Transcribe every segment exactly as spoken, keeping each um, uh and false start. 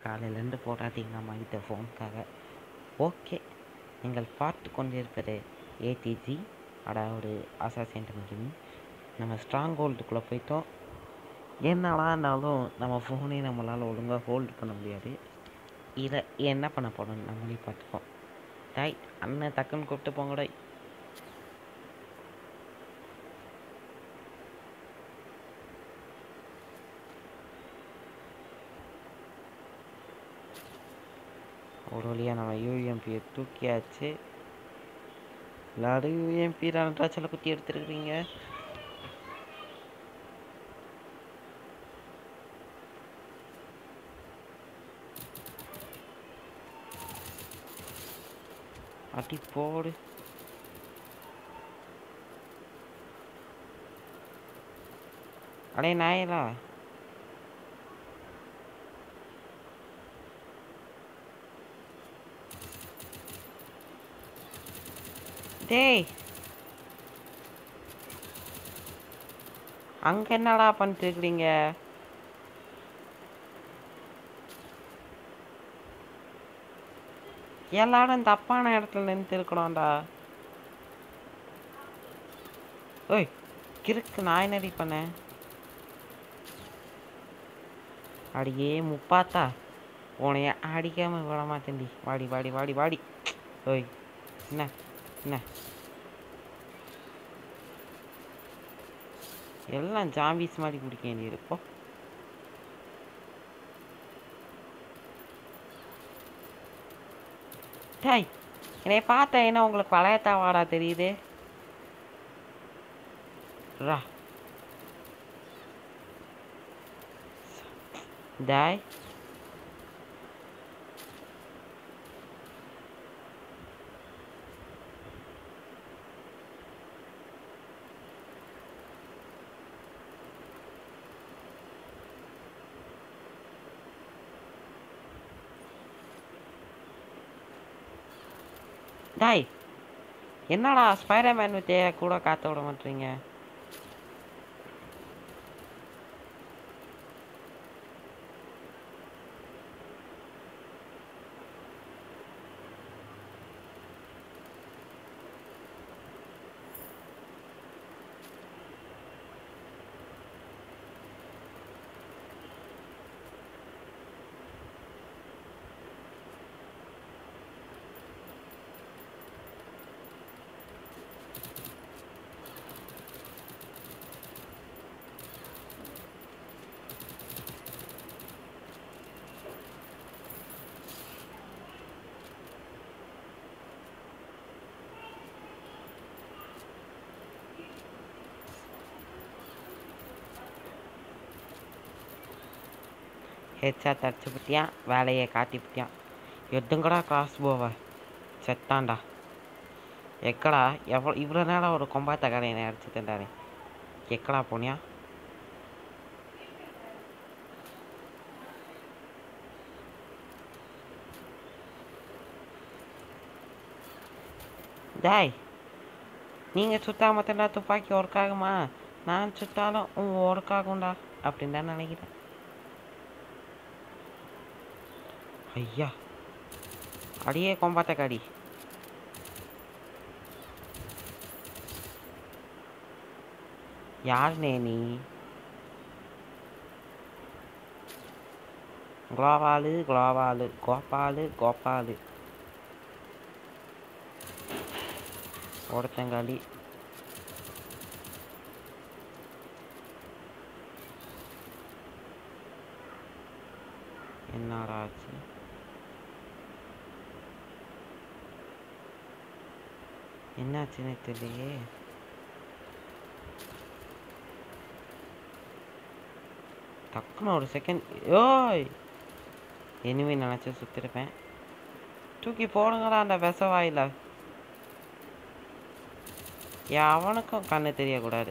காலையிலேருந்து போராட்டிங்க அம்மா கிட்ட ஃபோனுக்காக. ஓகே, நீங்கள் பார்த்து கொண்டிருப்பது ஏடிஜி, அதாவது அசாசின் கேமிங். நம்ம ஸ்ட்ராங் ஹோல்டுக்குள்ளே போயிட்டோம். என்னடா இருந்தாலும் நம்ம ஃபோனே நம்மளால் ஒழுங்காக ஹோல்டு பண்ண முடியாது. இதை என்ன பண்ண போகிறோம்னு நம்மளே பார்த்துப்போம். டாய் அண்ணன் டக்குன்னு கூப்பிட்டு போங்கடா. ஒரு வழியாக நம்ம யூஎம்பியை தூக்கியாச்சு. எல்லாரும் யூஎம்பி ரெண்டாச்சில் குத்தி எடுத்துருக்குறீங்க. அடி போடு. அடே நாயலா, டேய் அங்கே என்னடா பண்ணிட்டு இருக்கிறீங்க? எல்லாரும் தப்பான இடத்துல நின்று இருக்கணும்டா. ஓய் கிறுக்கு, நான் என்னடி பண்ணேன்? அடியே முப்பாத்தா, உனைய அடிக்காம விட மாட்டேன்டி. வாடி வாடி வாடி வாடி. ஓய் என்ன என்ன எல்லாம் ஜாம்பிஸ் மாதிரி பிடிக்க வேண்டியது. இப்போ டாய் என்னை பார்த்தா என்ன உங்களுக்கு பழையத்தாவாடா தெரியுது? ரா டாய் டாய் என்னடா ஸ்பைடர்மேன் வித்தைய கூட காத்த விட மாட்டீங்க? ஹெட்ஷாட் அடிச்சு விட்டியான், வேலையை காட்டி விட்டியான். எதுங்கடா கிராஸ் போவ செத்தான்டா. எக்கடா எவ்வளோ இவ்வளோ நேரம் ஒரு கொம்பாத்த கடையை அடிச்சு தந்தாரு. எக்கடா போனியா? டாய் நீங்கள் சுத்தா மத்தண்டா துப்பாக்கி ஒர்க் ஆகுமா? நான் சுத்தாலும் உன் ஒர்க் ஆகும்டா அப்படின்னு தான் நினைக்கிறேன். ஐயா அடியே கொம்பாத்த கடி. யாருனே நீ? குளோவாலு குளோவாலு கோபாலு கோபாலு ஒருத்தங்காளி. என்னடா ஆச்சு? என்னாச்சுன்னு தெரியலையே. டக்குன்னு ஒரு செகண்ட் ஓய் இனிமே நினச்சி சுற்றிருப்பேன். தூக்கி போடுங்கடா அந்த விசவாயில். அவனுக்கும் கண்ணு தெரியக்கூடாது.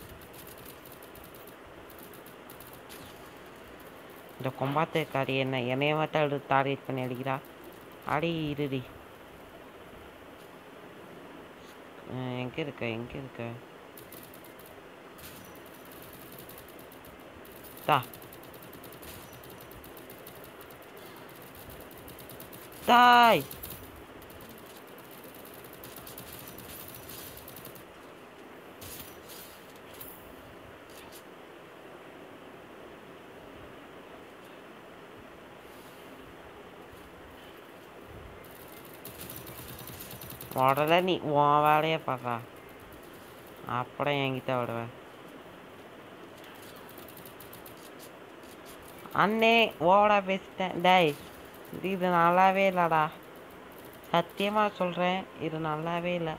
இந்த கொம்பாத்த காரி என்ன என்னைய மட்டும் டார்கெட் பண்ணி அடிக்கிறா. அடி இருடி. எங்கே இருக்க எங்கே இருக்க? தா தாய் உடல நீ உன் வேலையை பார்றா அப்புறம் என்கிட்ட விடுவேன் அண்ணே ஓடா பேசிட்டேன் டேய் இது நல்லாவே இல்லைடா சத்தியமாக சொல்கிறேன் இது நல்லாவே இல்லை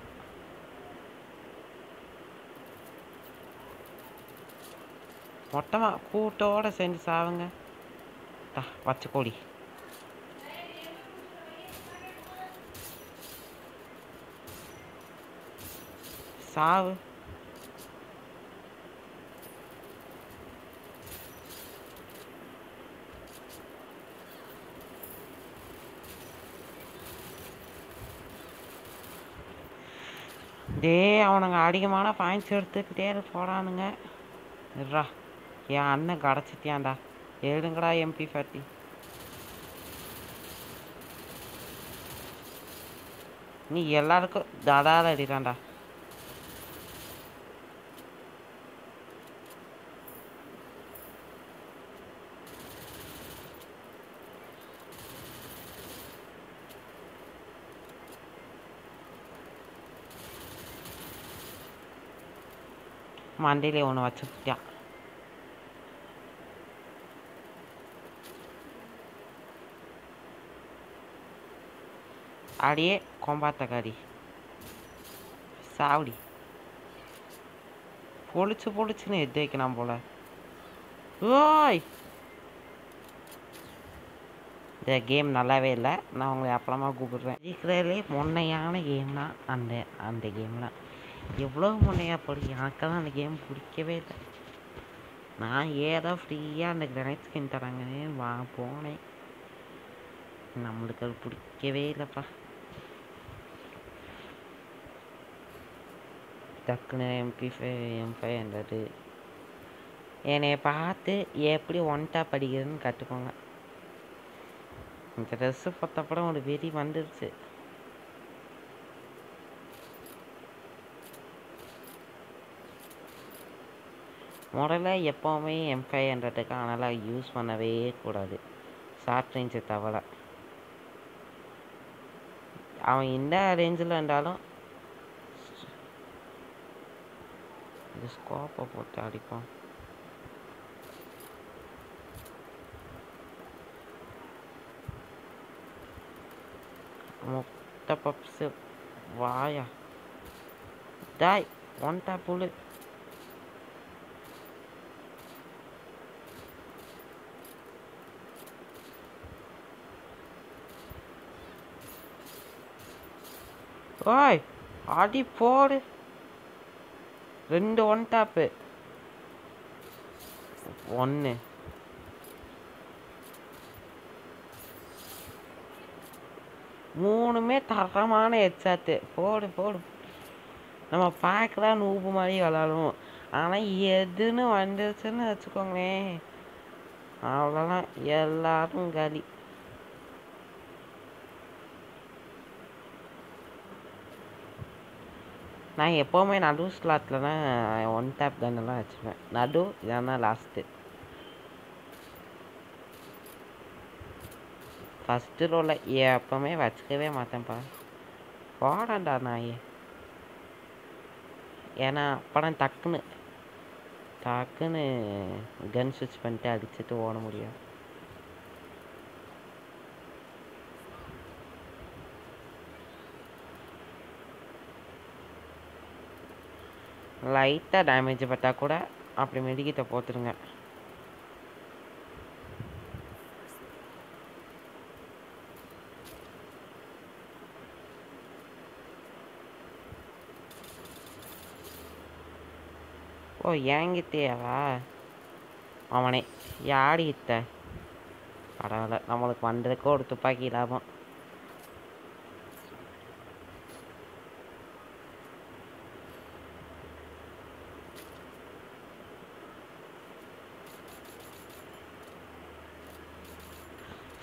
மொத்தமாக கூட்டோட செஞ்சு சாவுங்க பச்சை கோழி சாவு டே அவனுங்க அதிகமான பாயிண்ட்ஸ் எடுத்துக்கிட்டே போடானுங்க இருடா என் அண்ணன் கிடச்சிட்டியான்டா எழுதுங்கடா எம்பி ஃபார்ட்டி நீ எல்லாருக்கும் தடாத அடிடான்டா மண்டையிலே ஒன்று வச்சுக்கிட்டான் அடியே கொம்பாத்தக்காரி சாவடி பொழிச்சு பொழிச்சுன்னு எது வைக்கலாம் போல ஓய் இந்த கேம் நல்லாவே இல்லை நான் உங்களை அப்புறமா கூப்பிடுறேன் இருக்கிறதுலே முன்னையான கேம்னா அந்த அந்த கேம்லாம் எவ்வளோ முன்னையா போடு எனக்கெல்லாம் அந்த கேம் பிடிக்கவே இல்லை நான் ஏதோ ஃப்ரீயாக அந்த கிரனைட் ஸ்கின் தராங்கன்னு வா போனேன் நம்மளுக்கு அது பிடிக்கவே இல்லைப்பா டக்குன்னு MP five M five hundred என்னைய பார்த்து எப்படி ஒன் டாப் அடிக்கிறதுன்னு கற்றுக்கோங்க இந்த ட்ரெஸ்ஸு பார்த்தப்படம் ஒரு வெறி வந்துடுச்சு முதல்ல எப்போவுமே எம் ஃபைவ் ஹண்ட்ரடுக்கு அதனால் யூஸ் பண்ணவே கூடாது ஷார்ட் ரேஞ்சை தவிர அவன் எந்த ரேஞ்சில் இருந்தாலும் இந்த ஸ்கோப்பை போட்டு அடிப்பான் மொத்த பப்ஸு வாயா டாய் ஒன் டாப் புல்லு ஓய் அடி போடு ரெண்டு ஒன் டாப்பு ஒன்று மூணுமே தரமான ஹெட்ஷாட்டு போடு போடு நம்ம பார்க்கலாம் நூப்பு மாதிரி விளாடுவோம் ஆனால் எதுன்னு வந்துருச்சுன்னு வச்சுக்கோங்களேன் அவ்வளோதான் எல்லாரும் காலி நான் எப்போவுமே நடு ஸ்லாட்டில் தான் ஒன் டேப் கன்னெல்லாம் வச்சுப்பேன் நடு இதான் லாஸ்ட்டு ஃபஸ்ட்டு ரோவில் எப்போவுமே வச்சுக்கவே மாட்டேன்ப்பா போடாண்டா நாயே ஏன்னா அப்படம் டக்குன்னு டக்குன்னு கன் ஸ்விட்ச் பண்ணிட்டு அடிச்சுட்டு ஓட முடியும் லைட்டாக டேமேஜ் பட்டா கூட அப்படி மெடிக்கிட்ட போத்துருங்க ஓ ஏங்கிட்டேவா அவனே யாடித்த பரவாயில்ல நம்மளுக்கு வந்ததுக்கு ஒரு துப்பாக்கி லாபம்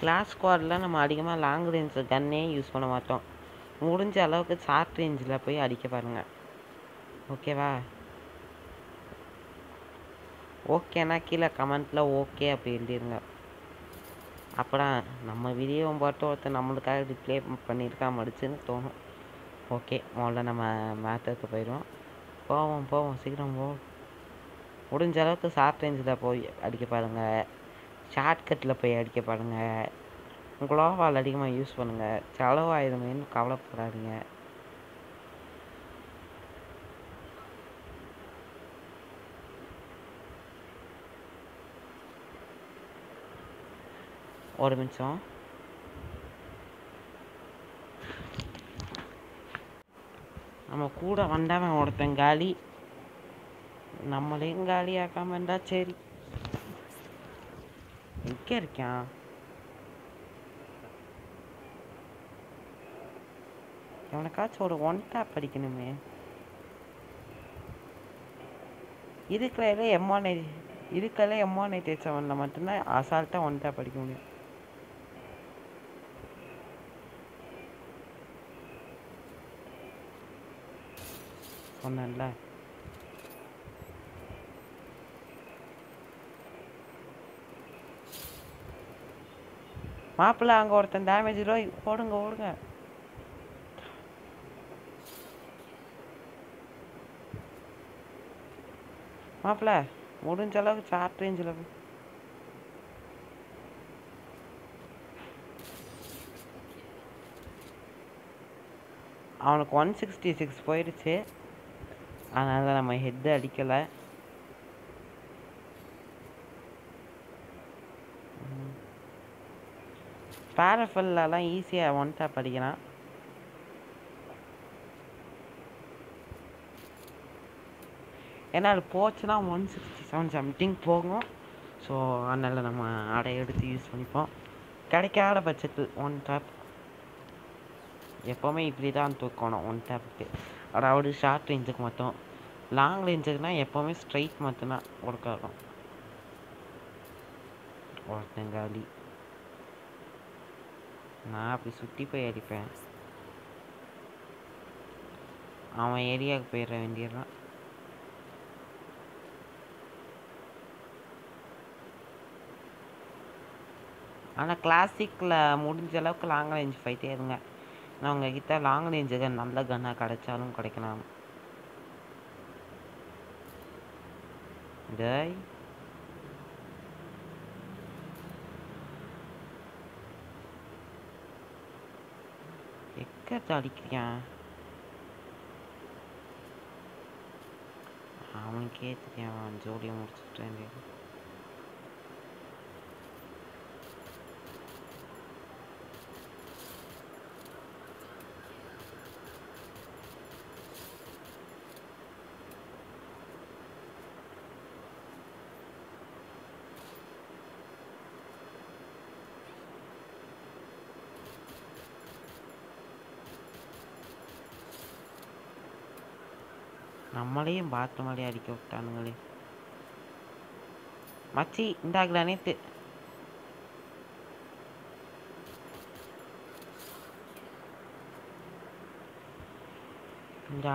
கிளாஸ் ஸ்குவாடில் நம்ம அதிகமாக லாங் ரேஞ்ச் கன்னே யூஸ் பண்ண மாட்டோம். முடிஞ்ச அளவுக்கு ஷார்ட் ரேஞ்சில் போய் அடிக்க பாருங்கள். ஓகேவா? ஓகேண்ணா கீழே கமெண்ட்டில் ஓகே அப்படி எழுதிருங்க. அப்புறம் நம்ம வீடியோவை பார்த்து ஒருத்தர் நம்மளுக்காக ரிப்ளை பண்ணியிருக்கா மடிச்சுன்னு தோணும். ஓகே, முதல்ல நம்ம மேத்தருக்கு போயிடுவோம். போவோம் போவோம் சீக்கிரம் போவோம். முடிஞ்ச அளவுக்கு ஷார்ட் ரேஞ்சில் போய் அடிக்க பாருங்கள். ஷார்ட்கட்டில் போய் அடிக்க பாருங்கள். குளோவால் அதிகமாக யூஸ் பண்ணுங்கள். செலவாயிருமேன்னு கவலைப்படாதீங்க. ஒரு நிமிஷம். நம்ம கூட வந்தவன் ஒருத்தன் காலி, நம்மளையும் காலி ஆக்காம இருந்தா சரி. எங்கே இருக்கான்? இவனுக்காச்சும் ஒரு ஒன் டேப் அடிக்கணுமே. இதுக்குள்ள எம்மானை இதுக்குள்ள எம்மானை தேய்ச்சவனில் மட்டும்தான் அசால்ட்டாக ஒன் டேப் அடிக்க முடியும். சொன்னேன்ல. மாப்பிள்ள அங்கே ஒருத்தன் டேமேஜ் ரோ ஓடுங்க ஓடுங்க. மாப்பிள்ள முடிஞ்ச அளவுக்கு ஷார்ட் ரேஞ்சில் அவனுக்கு ஒன் சிக்ஸ்டி சிக்ஸ் போயிடுச்சு. அதனால் நம்ம ஹெட்டு அடிக்கலை. பேரஃபல்லாம் ஈஸியாக ஒன் டேப் அடிக்கலாம். ஏன்னா அது போச்சுன்னா ஒன் சிக்ஸ்டி செவன் சம்திங் போகும். ஸோ அதனால் நம்ம அடை எடுத்து யூஸ் பண்ணிப்போம். கிடைக்காத பட்சத்தில் ஒன் டேப் எப்போவுமே இப்படி தான் தூக்கணும். ஒன் டேப்புக்கு அதாவது ஷார்ட் ரேஞ்சுக்கு மட்டும். லாங் ரேஞ்சுக்குனால் எப்போவுமே ஸ்ட்ரைட் மட்டும்தான் ஒர்க் ஆகும். ஒருத்தங்காலி நான் அப்படி சுற்றி போய் அடிப்பேன். அவன் ஏரியாவுக்கு போயிட வேண்டியதான். ஆனால் கிளாசிக்கில் முடிஞ்ச அளவுக்கு லாங் ரேஞ்ச் ஃபைட்டே இருங்க. நான் உங்ககிட்ட லாங் ரேஞ்சுக்கு நல்ல கன்னாக கிடைச்சாலும் கிடைக்கலாம். டேய் எக்கத்தை அடிக்கிறான். அவனுக்கே தெரியாம ஜோடியை முடிச்சுட்டேன். நம்மளையும் பாத்து மாதிரி அடிக்க விட்டானுங்களே. மச்சி இந்த கிரானைட்டு இந்த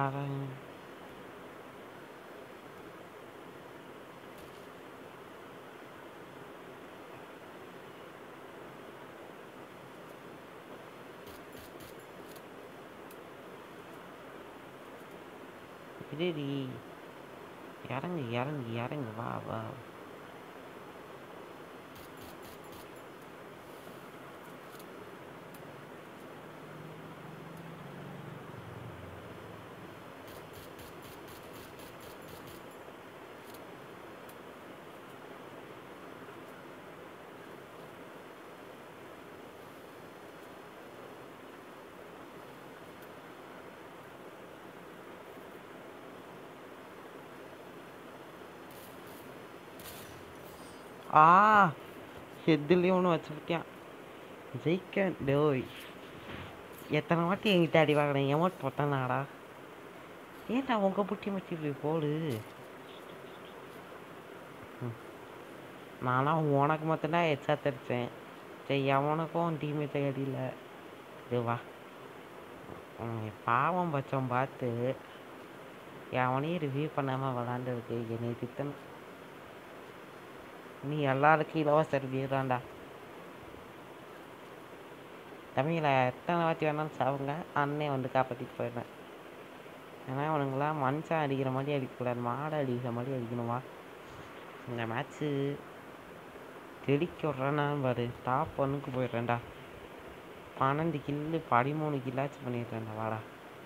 இடி இறங்கு இறங்கு இறங்கு வா வா. ஆ ஹெத்துலேயும் ஒன்று வச்சுக்கிட்டான். ஜெயிக்க டோய் எத்தனை வாட்டி எங்கிட்ட அடி வாங்கினேன். எமௌண்ட் போட்டானாடா. ஏன்டா உங்கள் புட்டி மச்சி இப்படி போடு. நானும் உனக்கு மட்டும்தான் எச்சா தெரிச்சேன். சரி எவனுக்கும் டீமேட்டை அடியில் இதுவா பாவம் பட்சம் பார்த்து எவனையும் ரிவ்யூ பண்ணாமல் விளாண்டுருக்கு என்னை திட்டணும். நீ எல்லாருக்கும் இலவச ரிவ்யூ தான்டா. தமிழில் எத்தனை வாட்டி வேணாலும் சாவுங்க, அண்ணே வந்து காப்பாற்றிட்டு போயிடுறேன். ஏன்னா அவனுங்களாம் மனுஷன் அடிக்கிற மாதிரி அடிக்கக்கூடாது, மாடை அடிக்கிற மாதிரி அடிக்கணுமா. இந்த மேட்ச்சு தெளிக்க விட்றேன்னா பாரு, டாப் ஒன்றுக்கு போயிடுறேன்டா. பன்னெண்டு கில்லு பதிமூணு கில்லாச்சும் பண்ணிடுறேன்டா. வாடா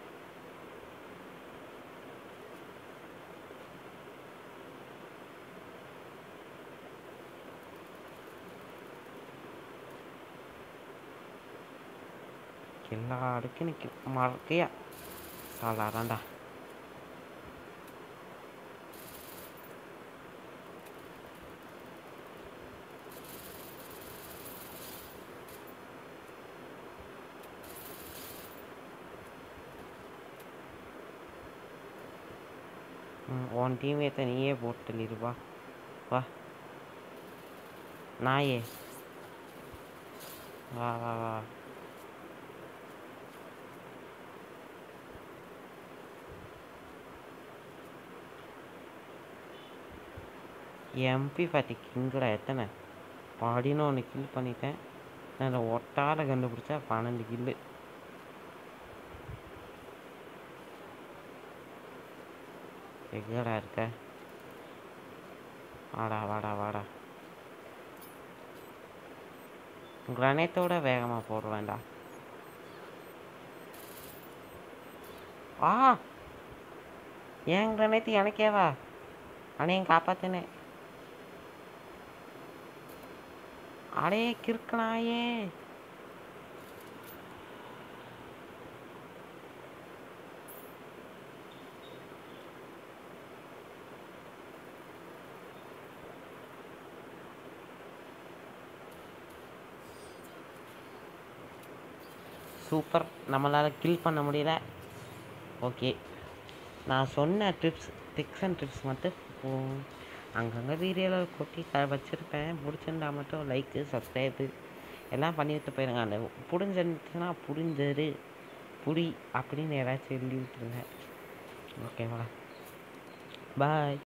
எல்லா அடுக்கு நிற்க மறக்கையா சாலாதான்டா. உன் டீமேத்தை நீயே போட்டு தள்ளிடுவா. வா நாயே, வா வா வா. எம்பி ஃபார்ட்டி கிங்கடா எத்தனை பதினொன்று கில் பண்ணிட்டேன். நான் ஒட்டால கண்டுபிடிச்சா பன்னெண்டு கில்லு. எங்கடா இருக்க? வாடா வாடா வாடா. கிரனேட்டோட வேகமாக போட வேண்டாம். ஆ ஏன் கிரனேட்டு எனக்கேவா? அண்ணே காப்பாத்துனே. அடே கிறுக்கனாயே. சூப்பர், நம்மளால் கில் பண்ண முடியல. ஓகே, நான் சொன்ன ட்ரிப்ஸ் டிப்ஸ் அண்ட் ட்ரிப்ஸ் மட்டும் அங்கங்கே வீடியோவில் கொட்டி க வச்சுருப்பேன். பிடிச்சிருந்தா மட்டும் லைக்கு சப்ஸ்கிரைபு எல்லாம் பண்ணிவிட்டு போயிருங்க. அந்த புடிஞ்சிருந்துச்சுன்னா புரிஞ்சரு புடி அப்படின்னு ஏதாச்சும் எழுதி விட்டுருங்க. ஓகேவா? பாய்.